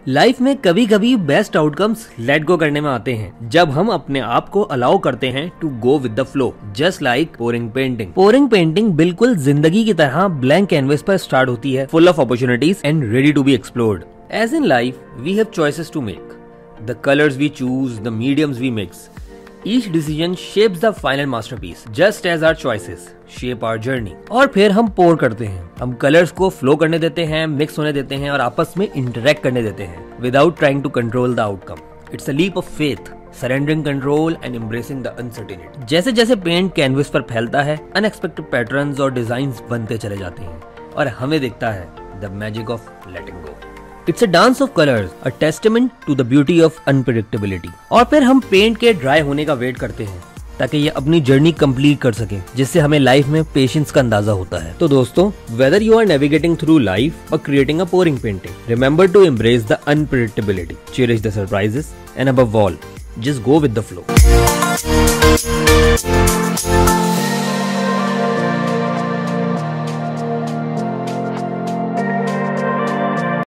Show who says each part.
Speaker 1: Life में कभी कभी बेस्ट आउटकम्स लेट गो करने में आते हैं, जब हम अपने आप को अलाउ करते हैं to go with the flow, just like pouring painting. Pouring painting बिल्कुल जिंदगी की तरह ब्लैंक कैनवस पर स्टार्ट होती है, full of opportunities and ready to be explored. As in life we have choices to make, the colours we choose, the mediums we mix, each decision shapes the final masterpiece, just as our choices shape our journey। और फिर हम पोर करते हैं, हम colours को flow करने देते हैं, मिक्स होने देते हैं और आपस में इंटरेक्ट करने देते हैं, without trying to control the outcome। It's a leap of faith, surrendering control and embracing the uncertainty। जैसे जैसे पेंट कैनवस पर फैलता है, अनएक्सपेक्टेड पैटर्न्स और डिजाइन्स बनते चले जाते हैं और हमें दिखता है the magic of letting go। It's a dance of colors, a testament to the beauty of unpredictability। और फिर हम पेंट के ड्राई होने का वेट करते हैं ताकि ये अपनी जर्नी कंप्लीट कर सके, जिससे हमें लाइफ में पेशेंस का अंदाजा होता है। तो दोस्तों, whether you are navigating through life or creating a pouring painting, remember to embrace the unpredictability, cherish the surprises, and above all, just go with the flow।